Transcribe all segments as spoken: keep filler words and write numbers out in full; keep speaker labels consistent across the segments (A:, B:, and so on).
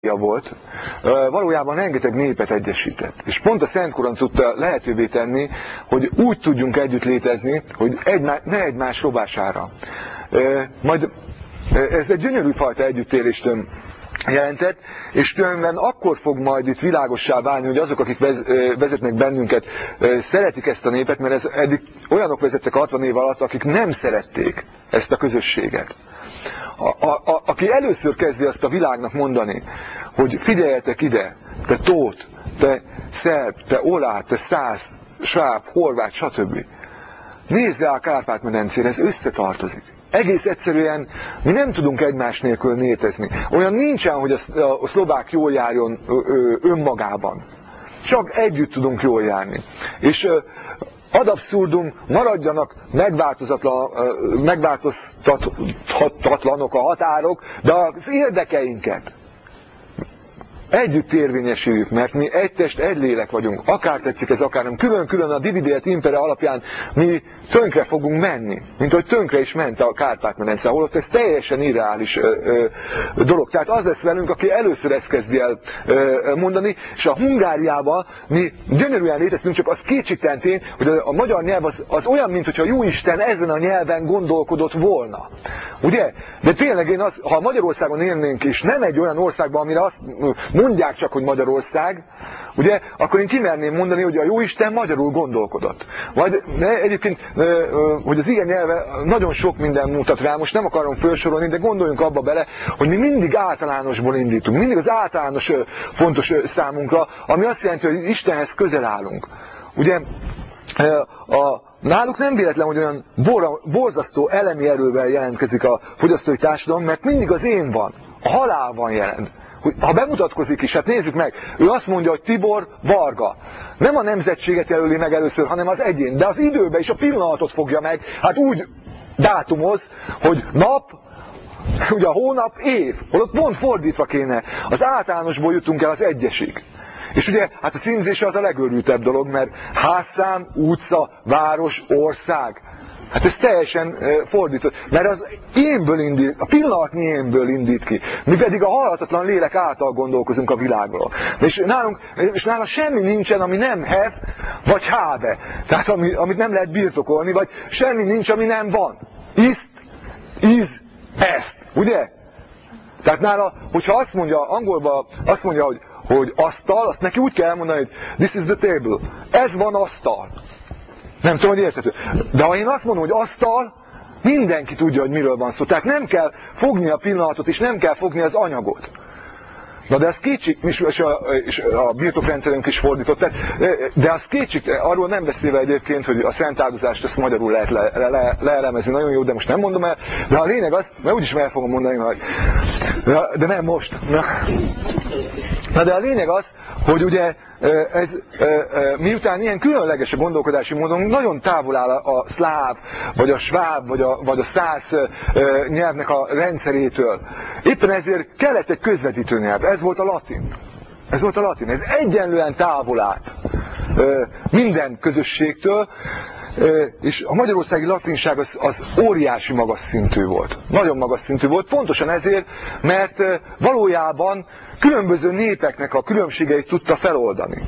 A: volt, valójában rengeteg népet egyesített. És pont a Szentkórhang tudta lehetővé tenni, hogy úgy tudjunk együtt létezni, hogy egymá, ne egymás robására. Majd ez egy gyönyörű fajta együttélést jelentett, és tulajdonképpen akkor fog majd itt világossá válni, hogy azok, akik vezetnek bennünket, szeretik ezt a népet, mert ez eddig olyanok vezettek hatvan év alatt, akik nem szerették ezt a közösséget. A, a, a, aki először kezdi azt a világnak mondani, hogy figyeljetek ide, te tót, te szerb, te oláh, te szász, sváb, horvát, stb. Nézd rá a Kárpát-medencére, ez összetartozik. Egész egyszerűen mi nem tudunk egymás nélkül létezni. Olyan nincsen, hogy a, a szlovák jól járjon ö, ö, önmagában. Csak együtt tudunk jól járni. És ö, ad abszurdum, maradjanak megváltoztathatatlanok a határok, de az érdekeinket együtt érvényesüljük, mert mi egy test, egy lélek vagyunk. Akár tetszik ez, akár nem. Külön-külön a Divide et Impere alapján mi tönkre fogunk menni. Mint hogy tönkre is ment a Kárpát-medence, holott ez teljesen irreális ö, ö, dolog. Tehát az lesz velünk, aki először ezt kezdi el ö, mondani, és a Hungáriában mi gyönyörűen léteztünk, csak az kétségtelen tény, hogy a, a magyar nyelv az, az olyan, mintha Jóisten ezen a nyelven gondolkodott volna. Ugye? De tényleg én az, ha Magyarországon élnénk, és nem egy olyan országban, amire azt mondják csak, hogy Magyarország, ugye, akkor én kimerném mondani, hogy a Jóisten magyarul gondolkodott. Vagy egyébként, hogy az ilyen nyelve nagyon sok minden mutat rá, most nem akarom felsorolni, de gondoljunk abba bele, hogy mi mindig általánosból indítunk, mindig az általános fontos számunkra, ami azt jelenti, hogy Istenhez közel állunk. Ugye, a, náluk nem véletlen, hogy olyan borzasztó elemi erővel jelentkezik a fogyasztói társadalom, mert mindig az én van, a halál van jelent. Ha bemutatkozik is, hát nézzük meg, ő azt mondja, hogy Tibor Varga. Nem a nemzetséget jelöli meg először, hanem az egyén. De az időbe és a pillanatot fogja meg, hát úgy dátumoz, hogy nap, ugye a hónap, év. Holott pont fordítva kéne. Az általánosból jutunk el az egyesig. És ugye, hát a címzése az a legőrültebb dolog, mert házszám, utca, város, ország. Hát ez teljesen fordított, mert az énből indít, a pillanatnyi énből indít ki. Mi pedig a halhatatlan lélek által gondolkozunk a világról. És nálunk, és nálunk semmi nincsen, ami nem hef, vagy háve. Tehát ami, amit nem lehet birtokolni, vagy semmi nincs, ami nem van. Iszt, íz, ezt. Ugye? Tehát nála, hogyha azt mondja, angolban azt mondja, hogy, hogy asztal, azt neki úgy kell elmondani, hogy this is the table. Ez van asztal. Nem tudom, hogy érthető. De ha én azt mondom, hogy asztal, mindenki tudja, hogy miről van szó. Tehát nem kell fogni a pillanatot, és nem kell fogni az anyagot. Na de az kétség, és a, és a birtokrendszerünk is fordított, de az kétség, arról nem beszélve egyébként, hogy a szent áldozást ezt magyarul lehet le, le, le, leelemezni, nagyon jó, de most nem mondom el, de a lényeg az, mert úgyis el fogom mondani majd, de nem most. Na, na de a lényeg az, hogy ugye ez, miután ilyen különleges a gondolkodási módon, nagyon távol áll a szláv, vagy a sváb, vagy a, vagy a szász nyelvnek a rendszerétől. Éppen ezért kellett egy közvetítő nyelv, ez volt a latin. Ez volt a latin, ez egyenlően távol állt minden közösségtől, és a magyarországi latinság az, az óriási magas szintű volt. Nagyon magas szintű volt, pontosan ezért, mert valójában különböző népeknek a különbségeit tudta feloldani.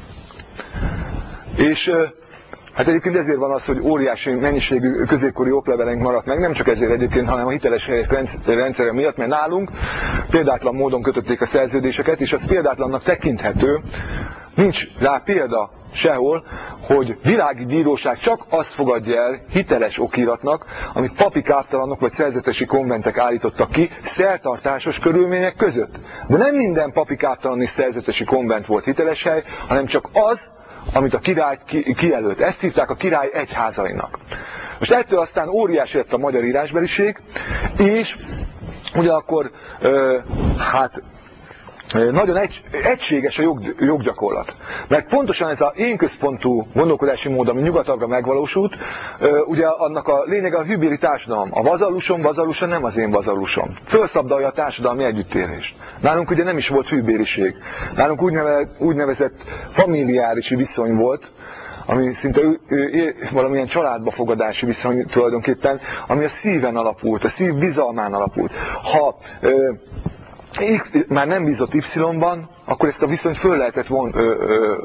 A: És hát egyébként ezért van az, hogy óriási mennyiségű középkori oklevelünk maradt meg, nem csak ezért egyébként, hanem a hiteles helyek rendszere miatt, mert nálunk példátlan módon kötötték a szerződéseket, és az példátlannak tekinthető, nincs rá példa sehol, hogy világi bíróság csak azt fogadja el hiteles okiratnak, amit papi káptalanok vagy szerzetesi konventek állítottak ki szertartásos körülmények között. De nem minden papi káptalan és szerzetesi konvent volt hiteles hely, hanem csak az, amit a király kijelölt. Ezt hívták a király egyházainak. Most ettől aztán óriási lett a magyar írásbeliség, és ugyanakkor ö, hát nagyon egy, egységes a jog, joggyakorlat. Mert pontosan ez a én központú gondolkodási mód, ami nyugatabbra megvalósult, ugye annak a lényege a hűbéri társadalom. A vazallusom, vazallusa nem az én vazallusom. Fölszabdalja a társadalmi együttélést. Nálunk ugye nem is volt hűbériség. Nálunk úgynevezett, úgynevezett familiárisi viszony volt, ami szinte valamilyen családba fogadási viszony tulajdonképpen, ami a szíven alapult, a szív bizalmán alapult. Ha X már nem bízott Y-ban, akkor ezt a viszonyt föl lehetett von, ö, ö,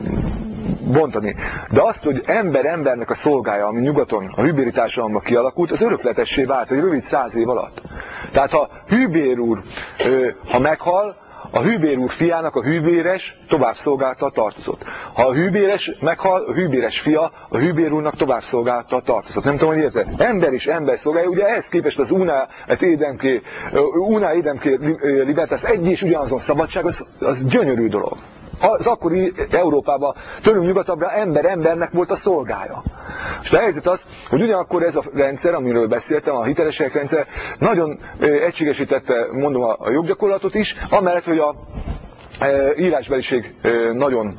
A: bontani. De azt, hogy ember embernek a szolgája, ami nyugaton, a hűbéri társadalomban kialakult, az örökletessé vált egy rövid száz év alatt. Tehát ha Hűbér úr, ö, ha meghal, a Hűbér úr fiának a hűbéres tovább szolgálta a tartozott. Ha a hűbéres meghal, a hűbéres fia a Hűbér úrnak tovább szolgálta a tartozott. Nem tudom, hogy érted? Ember is ember szolgálja. Ugye ehhez képest az Una Édemké, Una Édemké Libertas egy és ugyanazon szabadság, az, az gyönyörű dolog. Az akkori Európában tőlünk nyugatabbra ember embernek volt a szolgája. És a helyzet az, hogy ugyanakkor ez a rendszer, amiről beszéltem, a hitelességek rendszer nagyon egységesítette, mondom, a joggyakorlatot is, amellett, hogy a írásbeliség nagyon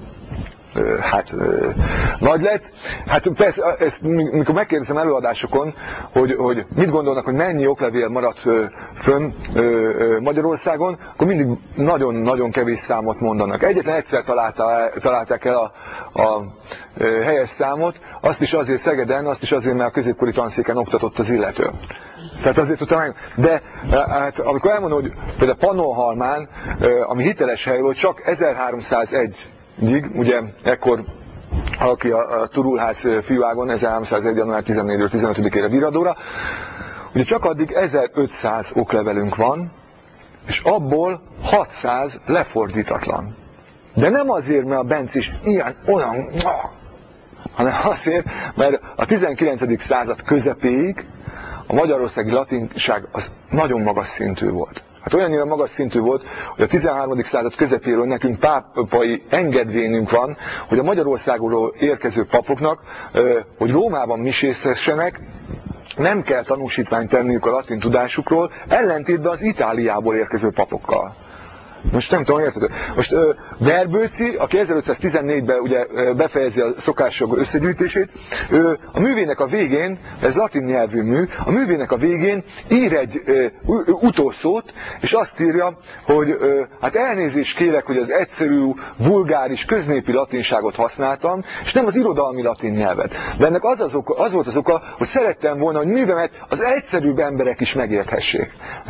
A: hát nagy lett. Hát persze, ezt, mikor megkérdezem előadásokon, hogy, hogy mit gondolnak, hogy mennyi oklevél maradt fönn Magyarországon, akkor mindig nagyon-nagyon kevés számot mondanak. Egyetlen egyszer találták el a, a helyes számot, azt is azért Szegeden, azt is azért, mert a középkori tanszéken oktatott az illető. Tehát azért tudtam meg. De hát, amikor elmondom, hogy például Pannonhalmán, ami hiteles hely volt, csak ezerháromszázegy ugye ekkor aki a, a Turulház fiúágon ezerháromszázegy. január tizennégyedikéről tizenötödikére Viradóra, ugye csak addig ezerötszáz oklevelünk van, és abból hatszáz lefordítatlan. De nem azért, mert a Bencis ilyen, olyan, hanem azért, mert a tizenkilencedik század közepéig a magyarországi latinság az nagyon magas szintű volt. Hát olyannyira magas szintű volt, hogy a tizenharmadik század közepéről nekünk pápai engedvényünk van, hogy a Magyarországról érkező papoknak, hogy Rómában misézhessenek, nem kell tanúsítványt tenniük a latin tudásukról, ellentétben az Itáliából érkező papokkal. Most nem tudom, érted? Most Verbőci, aki ezerötszáztizennégyben ugye befejezi a szokásjog összegyűjtését, ő a művének a végén, ez latin nyelvű mű, a művének a végén ír egy utószót, és azt írja, hogy hát elnézést kérek, hogy az egyszerű, vulgáris, köznépi latinságot használtam, és nem az irodalmi latin nyelvet. De ennek az, az, oka, az volt az oka, hogy szerettem volna, hogy művemet az egyszerűbb emberek is megérthessék.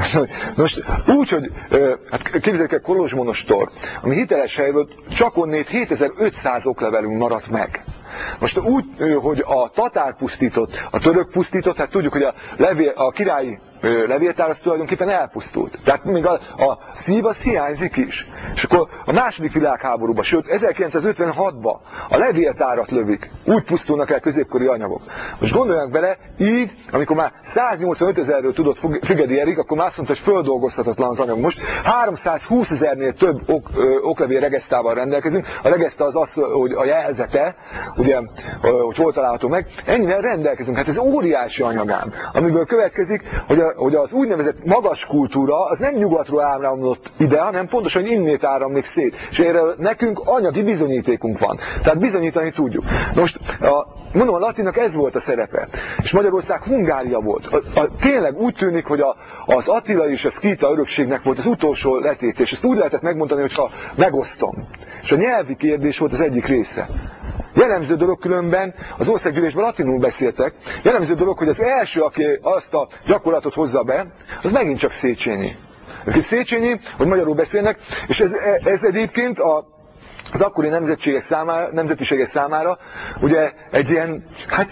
A: Most úgy, hogy hát képzeljük el Kolozsmonostor, ami hiteles hely volt, csak onnét hétezer-ötszáz oklevelünk maradt meg. Most úgy, hogy a tatár pusztított, a török pusztított, hát tudjuk, hogy a, levél, a királyi levéltár az tulajdonképpen elpusztult. Tehát még a, a szív az hiányzik is. És akkor a második világháborúban, sőt ezerkilencszázötvenhatban a levéltárat lövik. Úgy pusztulnak el középkori anyagok. Most gondoljanak bele, így, amikor már száznyolcvanöt ezerről tudott Fügedi Erik, akkor már azt mondta, hogy földolgozhatatlan az anyag. Most háromszázhúszezernél több ok, ö, oklevél regesztával rendelkezünk. A regeszta az az, hogy a jelzete, ugye, hogy hol található meg. Ennyire rendelkezünk. Hát ez óriási anyagám, amiből következik, hogy, a, hogy az úgynevezett magas kultúra az nem nyugatról áramlott ide, hanem pontosan, hogy innét áramlik szét. És erre nekünk anyagi bizonyítékunk van. Tehát bizonyítani tudjuk. Most, a, mondom, a latinnak ez volt a szerepe. És Magyarország Hungária volt. A, a, tényleg úgy tűnik, hogy a, az Attila és a Szkíta örökségnek volt az utolsó letétés. Ezt úgy lehetett megmondani, hogyha megosztom. És a nyelvi kérdés volt az egyik része. Jellemző dolog különben, az országgyűlésben latinul beszéltek, jellemző dolog, hogy az első, aki azt a gyakorlatot hozza be, az megint csak Széchenyi. Ők Széchenyi, hogy magyarul beszélnek, és ez, ez egyébként a az akkori nemzetségek számára, nemzetiségek számára ugye egy ilyen, hát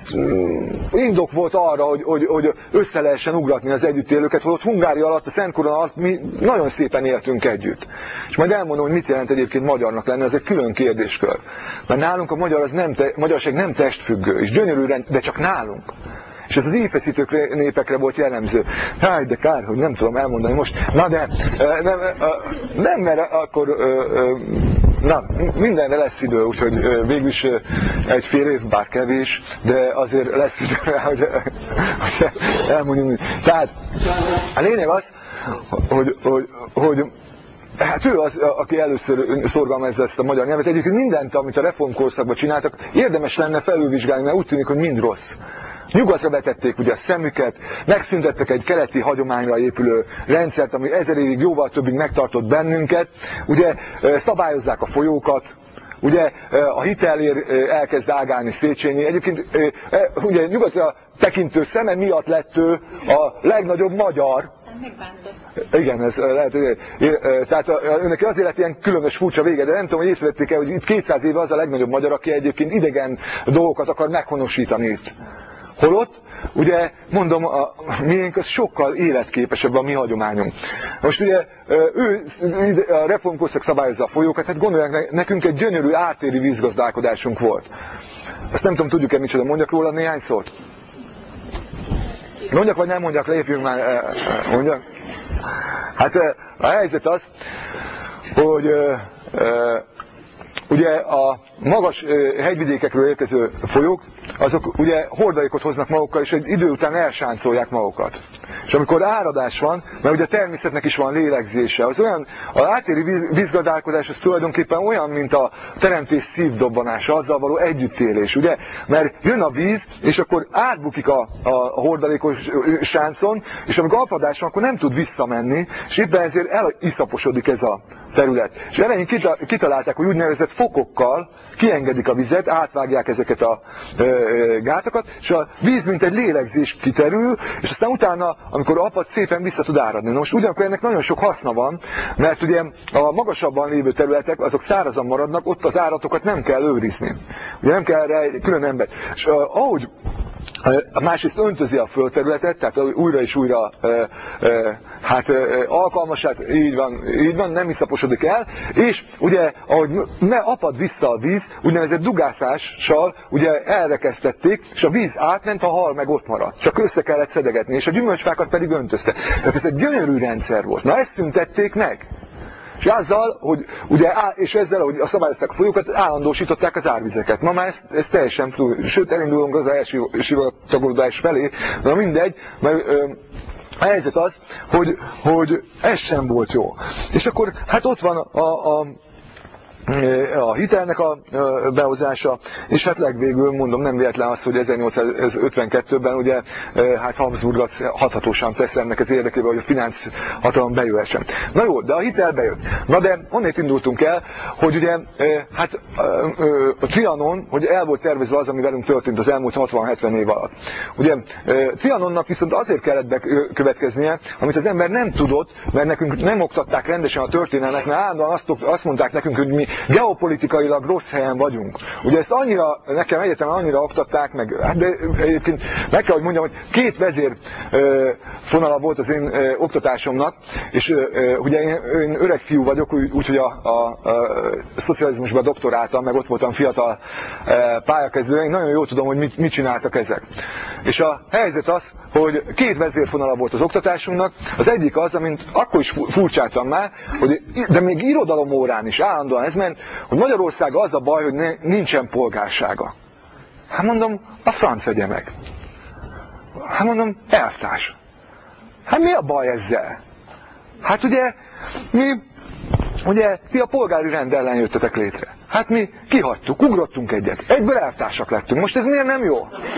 A: indok volt arra, hogy, hogy, hogy össze lehessen ugratni az együttélőket, holott Hungária alatt, a Szent Korona alatt mi nagyon szépen éltünk együtt. És majd elmondom, hogy mit jelent egyébként magyarnak lenni, ez egy külön kérdéskör. Mert nálunk a magyar az nem te, magyarság nem testfüggő, és gyönyörű, de csak nálunk. És ez az íjfeszítő népekre volt jellemző. Háj, de kár, hogy nem tudom elmondani most. Na de, nem, nem mert akkor, na, mindenre lesz idő, úgyhogy végülis egy fél év, bár kevés, de azért lesz idő rá, hogy, hogy elmondjunk. Tehát a lényeg az, hogy, hogy, hogy hát ő az, aki először szorgalmazza ezt a magyar nyelvet. Egyébként mindent, amit a reformkorszakban csináltak, érdemes lenne felülvizsgálni, mert úgy tűnik, hogy mind rossz. Nyugatra vetették ugye a szemüket, megszüntettek egy keleti hagyományra épülő rendszert, ami ezer évig jóval többig megtartott bennünket, ugye szabályozzák a folyókat, ugye a hitelért elkezd ágálni Széchenyi. Egyébként ugye nyugatra tekintő szeme miatt lett ő a legnagyobb magyar, Igen, ez lehet, tehát önnek azért lett ilyen különös furcsa vége, de nem tudom, hogy észrevették el, hogy itt kétszáz éve az a legnagyobb magyar, aki egyébként idegen dolgokat akar meghonosítani itt. Holott, ugye, mondom, a miénk az sokkal életképesebb a mi hagyományunk. Most ugye ő a reformkorszak szabályozza a folyókat, hát gondolják, nekünk egy gyönyörű ártéri vízgazdálkodásunk volt. Ezt nem tudom, tudjuk-e micsoda, mondjak róla néhány szót? Mondjak, vagy nem mondjak, lépjünk már, mondjak. Hát a helyzet az, hogy ugye a magas hegyvidékekről érkező folyók, azok ugye hordalékot hoznak magukkal, és egy idő után elsáncolják magukat. És amikor áradás van, mert ugye a természetnek is van lélegzése, az olyan, az ártéri vízgazdálkodás az tulajdonképpen olyan, mint a teremtés szívdobbanása, azzal való együttélés, ugye? Mert jön a víz, és akkor átbukik a, a hordalékos sáncon, és amikor apadás van, akkor nem tud visszamenni, és éppen ezért eliszaposodik ez a terület. És elején kitalálták, hogy úgynevezett fokokkal kiengedik a vizet, átvágják ezeket a e, e, gátakat, és a víz mint egy lélegzés kiterül, és aztán utána, amikor apad, szépen vissza tud áradni. Na most ugyanakkor ennek nagyon sok haszna van, mert ugye a magasabban lévő területek, azok szárazan maradnak, ott az áratokat nem kell őrizni. Ugye nem kell erre egy külön ember. És uh, ahogy másrészt öntözi a földterületet, tehát újra és újra e, e, hát e, alkalmasát, így van, így van, nem visszaposodik el, és ugye, ahogy ne apad vissza a víz, úgynevezett dugászással ugye elrekesztették, és a víz átment, a hal meg ott maradt. Csak össze kellett szedegetni, és a gyümölcsfákat pedig öntözte. Tehát ez egy gyönyörű rendszer volt. Na ezt szüntették meg. És azzal, hogy ugye, és ezzel, hogy a szabályozták a folyókat, állandósították az árvizeket. Ma már ez, ez teljesen túl, sőt elindulunk az elsivatagorodás felé, de mindegy, mert ö, a helyzet az, hogy, hogy ez sem volt jó. És akkor hát ott van a, a a hitelnek a behozása, és hát legvégül mondom, nem véletlen az, hogy ezernyolcszázötvenkettőben ugye hát Habsburg az hathatósan tesz ennek az érdekében, hogy a finansz hatalom bejöhessen. Na jó, de a hitel bejött. Na de onnét indultunk el, hogy ugye hát a Trianon, hogy el volt tervezve az, ami velünk történt az elmúlt hatvan-hetven év alatt. Ugye Trianonnak viszont azért kellett bekövetkeznie, amit az ember nem tudott, mert nekünk nem oktatták rendesen a történelmet, mert állandóan azt, azt mondták nekünk, hogy mi geopolitikailag rossz helyen vagyunk. Ugye ezt annyira, nekem egyetemen annyira oktatták meg, hát de egyébként meg kell, hogy mondjam, hogy két vezér ö, fonala volt az én ö, oktatásomnak, és ö, ugye én, én öreg fiú vagyok, úgyhogy a, a, a szocializmusban doktoráltam, meg ott voltam fiatal ö, pályakezdő, én nagyon jól tudom, hogy mit, mit csináltak ezek. És a helyzet az, hogy két vezérfonala volt az oktatásunknak, az egyik az, amint akkor is furcsáltam már, hogy, de még irodalom órán is állandóan ez ment, hogy Magyarország az a baj, hogy ne, nincsen polgársága. Hát mondom, a franc vegye meg. Hát mondom, elvtárs. Hát mi a baj ezzel? Hát ugye, mi, ugye, ti a polgári rend ellen jöttetek létre. Hát mi kihagytuk, ugrottunk egyet, egyből elvtársak lettünk. Most ez miért nem jó?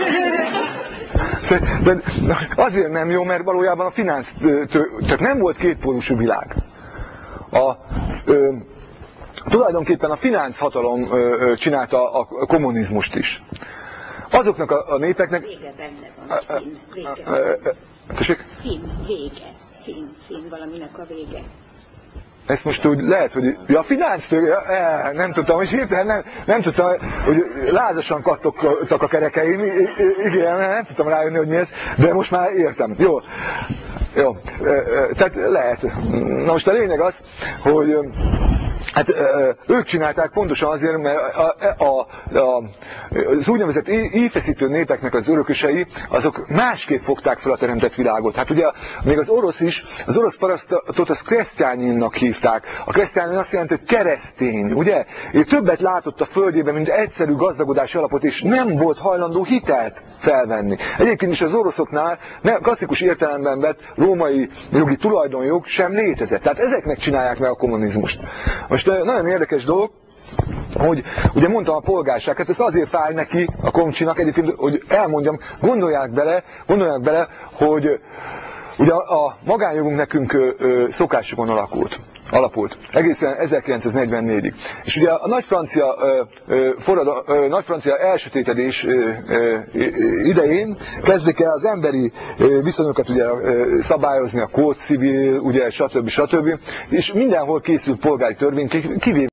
A: De azért nem jó, mert valójában a finansz, tehát nem volt kétpólusú világ. A, ö, tulajdonképpen a finanszhatalom csinálta a kommunizmust is. Azoknak a, a népeknek...
B: Vége benne van, fin, vége.
A: Tessék?
B: Fin, vége. Fin, fin, valaminek a vége.
A: Ezt most úgy lehet, hogy ja, a finansztől, ja, nem tudtam, hogy hirtelen nem, nem tudtam, hogy lázasan kattogtak a kerekeim, igen, nem tudtam rájönni, hogy mi ez, de most már értem. Jó, jó, tehát lehet. Na most a lényeg az, hogy hát ők csinálták pontosan azért, mert a, a, a, az úgynevezett éjfeszítő népeknek az örökösei, azok másképp fogták fel a teremtett világot. Hát ugye még az orosz is, az orosz parasztot az kresztyányinnak hívták. A kresztyánin azt jelenti, hogy keresztény, ugye? Ő többet látott a földjében, mint egyszerű gazdagodás alapot, és nem volt hajlandó hitelt felvenni. Egyébként is az oroszoknál klasszikus értelemben vett római jogi tulajdonjog sem létezett. Tehát ezeknek csinálják meg a kommunizmust. Most nagyon érdekes dolog, hogy ugye mondtam a polgárság, hát ez azért fáj neki, a komcsinak egyébként, hogy elmondjam, gondolják bele, gondolják bele, hogy ugye a magánjogunk nekünk szokásokon alakult. alapult, egészen ezerkilencszáznegyvennégyig. És ugye a nagy francia, ö, ö, forrada, ö, nagy francia elsötétedés ö, ö, idején kezdik el az emberi ö, viszonyokat ugye, ö, szabályozni, a kód civil, ugye, stb. stb. És mindenhol készült polgári törvény, kivéve